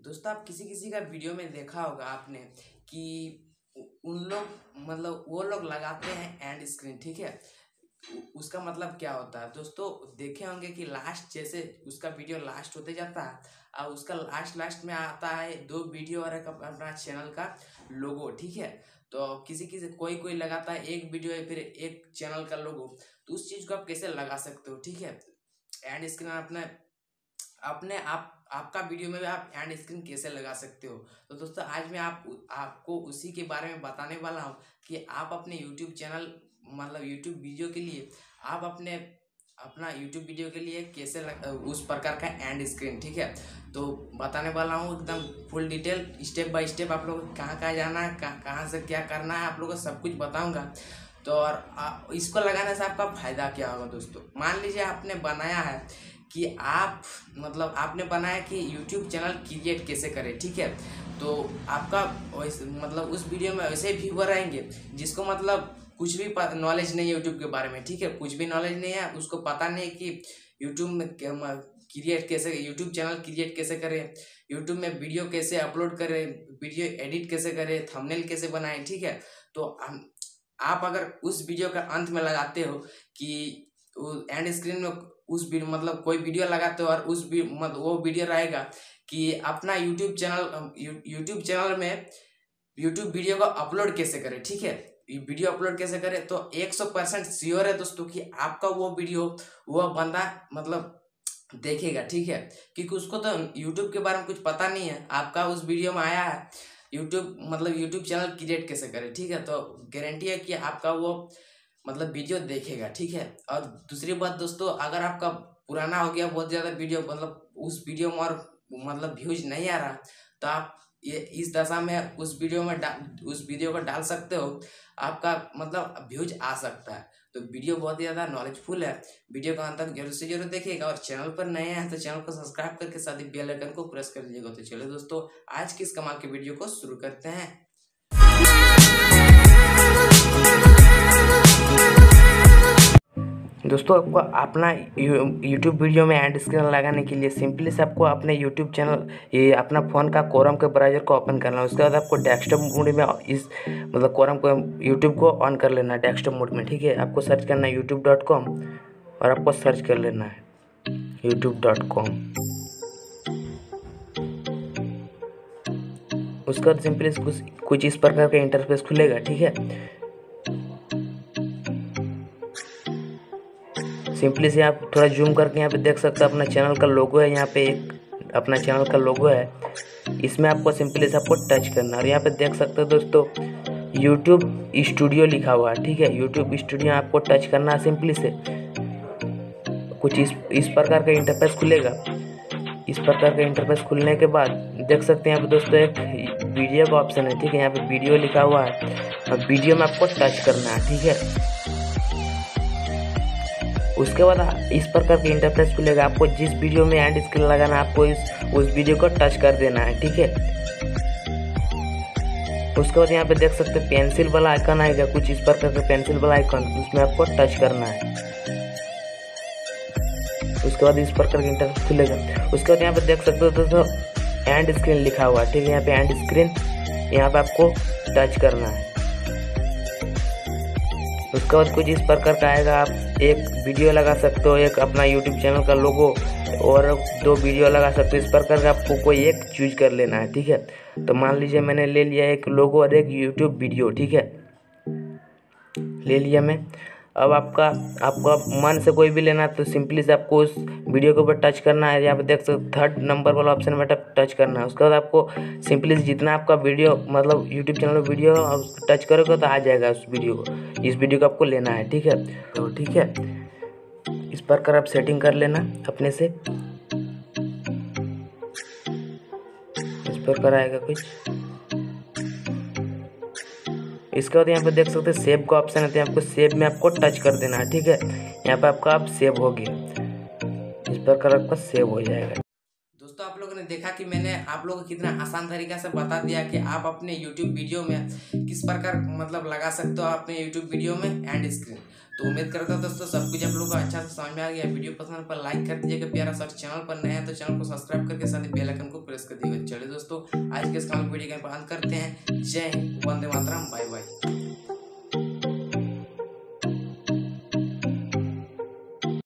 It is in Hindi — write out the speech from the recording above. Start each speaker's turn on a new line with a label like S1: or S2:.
S1: दोस्तों आप किसी किसी का वीडियो में देखा होगा आपने कि उन लोग मतलब वो लोग लगाते हैं एंड स्क्रीन। ठीक है, उसका मतलब क्या होता है दोस्तों? देखे होंगे कि लास्ट जैसे उसका वीडियो लास्ट होते जाता है और उसका लास्ट लास्ट में आता है दो वीडियो और एक अपना चैनल का लोगो। ठीक है, तो किसी किसी कोई कोई लगाता है एक वीडियो या फिर एक चैनल का लोगो। तो उस चीज को आप कैसे लगा सकते हो? ठीक है, एंड स्क्रीन अपने अपने आप आपका वीडियो में भी आप एंड स्क्रीन कैसे लगा सकते हो। तो दोस्तों आज मैं आपको उसी के बारे में बताने वाला हूँ कि आप अपने यूट्यूब चैनल मतलब यूट्यूब वीडियो के लिए आप अपना यूट्यूब वीडियो के लिए कैसे उस प्रकार का एंड स्क्रीन। ठीक है, तो बताने वाला हूँ एकदम full detail step by step. आप लोग को कहाँ कहाँ जाना है, कहाँ से क्या करना है, आप लोगों को सब कुछ बताऊँगा। तो और इसको लगाने से आपका फायदा क्या होगा दोस्तों? मान लीजिए आपने बनाया है कि आप मतलब आपने बनाया कि YouTube चैनल क्रिएट कैसे करें। ठीक है, तो आपका मतलब उस वीडियो में ऐसे व्यूअर आएंगे जिसको मतलब कुछ भी नॉलेज नहीं है यूट्यूब के बारे में। ठीक है, कुछ भी नॉलेज नहीं है, उसको पता नहीं है कि यूट्यूब में क्रिएट कैसे, यूट्यूब चैनल क्रिएट कैसे करें, यूट्यूब में वीडियो कैसे अपलोड करें, वीडियो एडिट कैसे करें, थंबनेल कैसे बनाएं। ठीक है, तो आप अगर उस वीडियो का अंत में लगाते हो कि एंड स्क्रीन में उस वीडियो मतलब कोई वीडियो लगाते हो और उस मतलब वो वीडियो रहेगा कि अपना यूट्यूब चैनल में यूट्यूब वीडियो को अपलोड कैसे करें। ठीक है, वीडियो अपलोड कैसे करें, तो 100% श्योर है दोस्तों कि आपका वो वीडियो वो बंदा मतलब देखेगा। ठीक है, क्योंकि उसको तो यूट्यूब के बारे में कुछ पता नहीं है। आपका उस वीडियो में आया है यूट्यूब मतलब यूट्यूब चैनल क्रिएट कैसे करें। ठीक है, तो गारंटी है कि आपका वो मतलब वीडियो देखेगा। ठीक है, और दूसरी बात दोस्तों, अगर आपका पुराना हो गया बहुत ज़्यादा वीडियो मतलब उस वीडियो में और मतलब व्यूज नहीं आ रहा, तो आप ये इस दशा में उस वीडियो में उस वीडियो को डाल सकते हो, आपका मतलब व्यूज आ सकता है। तो वीडियो बहुत ही ज़्यादा नॉलेजफुल है, वीडियो का अंत तक जरूर से जरूर देखिएगा। और चैनल पर नए हैं तो चैनल को सब्सक्राइब करके साथ ही बेल आइकन को प्रेस कर दीजिएगा। तो चलिए दोस्तों आज की इस कमाल के वीडियो को शुरू करते हैं। दोस्तों आपको अपना यूट्यूब वीडियो में एंड स्क्रीन लगाने के लिए सिंपली से आपको अपने यूट्यूब चैनल ये अपना फ़ोन का क्रोम के ब्राउज़र को ओपन करना है। उसके बाद आपको डेस्कटॉप मोड में इस मतलब क्रोम को यूट्यूब को ऑन कर लेना है डेस्कटॉप मोड में। ठीक है, आपको सर्च करना है youtube.com और आपको सर्च कर लेना है youtube.com। उसके बाद सिंपली कुछ इस प्रकार का इंटरफेस खुलेगा। ठीक है, सिंपली से आप थोड़ा जूम करके यहाँ पे देख सकते हो अपना चैनल का लोगो है। यहाँ पे एक अपना चैनल का लोगो है, इसमें आपको सिंपली से आपको टच करना है। और यहाँ पे देख सकते हो दोस्तों YouTube स्टूडियो लिखा हुआ है। ठीक है, YouTube स्टूडियो आपको टच करना है। सिंपली से कुछ इस प्रकार का इंटरफेस खुलेगा। इस प्रकार का इंटरफेस खुलने के बाद देख सकते हैं यहाँ पे दोस्तों एक वीडियो का ऑप्शन है। ठीक है, यहाँ पे वीडियो लिखा हुआ है और वीडियो में आपको टच करना है। ठीक है, उसके बाद इस प्रकार के इंटरफेस खुलेगा। आपको जिस वीडियो में एंड स्क्रीन लगाना है आपको उस वीडियो को टच कर देना है। ठीक है, उसके बाद यहाँ पे देख सकते हैं पेंसिल वाला आइकन आएगा, कुछ इस प्रकार का पेंसिल वाला आइकन, उसमें आपको टच करना है। उसके बाद इस प्रकार का इंटरफेस खुलेगा। उसके बाद यहाँ पे देख सकते हो दोस्तों एंड स्क्रीन लिखा हुआ है। ठीक है, यहाँ पे एंड स्क्रीन यहाँ पे आपको टच करना है। उसके बाद कुछ इस प्रकार का आएगा, आप एक वीडियो लगा सकते हो, एक अपना यूट्यूब चैनल का लोगो और दो वीडियो लगा सकते हो। इस प्रकार का आपको कोई एक चूज कर लेना है। ठीक है, तो मान लीजिए मैंने ले लिया एक लोगो और एक यूट्यूब वीडियो। ठीक है, ले लिया मैं। अब आपका मन से कोई भी लेना है तो सिंपली से आपको उस वीडियो के ऊपर टच करना है। यहाँ पे देख सकते थर्ड नंबर वाला ऑप्शन में टच करना है। उसके बाद आपको सिंपली से जितना आपका वीडियो मतलब यूट्यूब चैनल में वीडियो टच करोगे तो आ जाएगा उस वीडियो को। इस वीडियो को आपको लेना है। ठीक है, तो ठीक है इस प्रकार आप सेटिंग कर लेना अपने से। इस प्रकार आएगा कुछ। इसके बाद यहाँ पे देख सकते हैं सेव का ऑप्शन है, तो आपको सेव में आपको टच कर देना है। ठीक है, यहाँ पे आपका आप सेव हो गया, इस प्रकार आपका सेव हो जाएगा। दोस्तों आप लोगों ने देखा कि मैंने आप लोगों को कितना आसान तरीका से बता दिया कि आप अपने YouTube वीडियो में किस प्रकार मतलब लगा सकते हो अपने YouTube वीडियो में एंड स्क्रीन। तो उम्मीद करता हूँ दोस्तों सब कुछ आप लोगों को अच्छा से समझ में आ गया। वीडियो पसंद पर लाइक कर दीजिएगा प्यारा सा, चैनल पर नए हैं तो चैनल को सब्सक्राइब करके साथ ही बेल आइकन को प्रेस कर दीजिएगा। चलिए दोस्तों आज के इस वीडियो का बंद करते हैं। जय हिंद, वंदे मातरम, बाय बाय।